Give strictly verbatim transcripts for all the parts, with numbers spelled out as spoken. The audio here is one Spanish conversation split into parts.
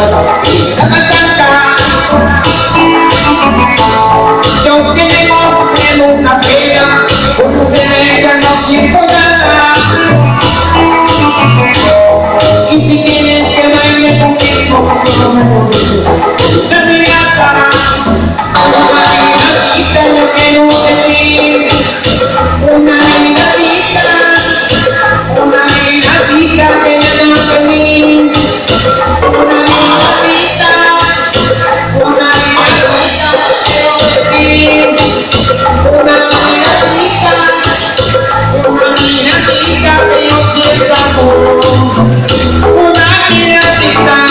Yo queremos en una pena, por ustedes ya no siento nada. Y si tienes que bailar conmigo, solo me lo dices. Dame la cara, una miradita, yo quiero decir. Una miradita, una miradita que me da feliz. Una miradita, una miradita quiero decir. Una miradita, una miradita que yo siento amor. Una miradita.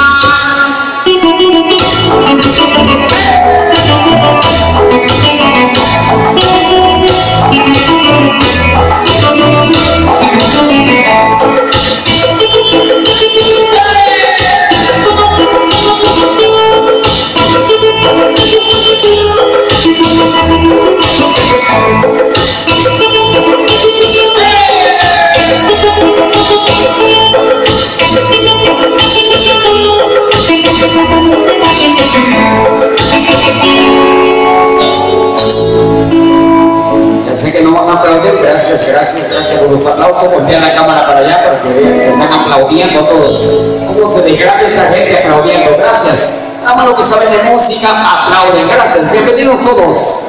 Así que no van a aplaudir, gracias, gracias, gracias por los aplausos. Voltean la cámara para allá para que vean que están aplaudiendo todos. ¿Cómo se degrada esta gente aplaudiendo? Gracias. Nada más los que saben de música aplauden, gracias. Bienvenidos todos.